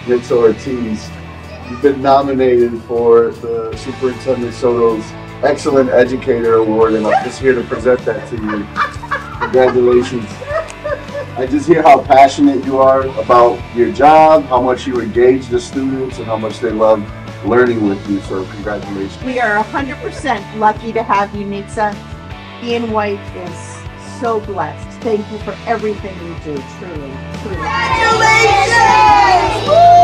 Nitza Ortiz. You've been nominated for the Superintendent Soto's Excellent Educator Award, and I'm just here to present that to you. Congratulations. I just hear how passionate you are about your job, how much you engage the students, and how much they love learning with you, so congratulations. We are 100% lucky to have you, Nitza. Being white is so blessed. Thank you for everything you do, truly. Congratulations!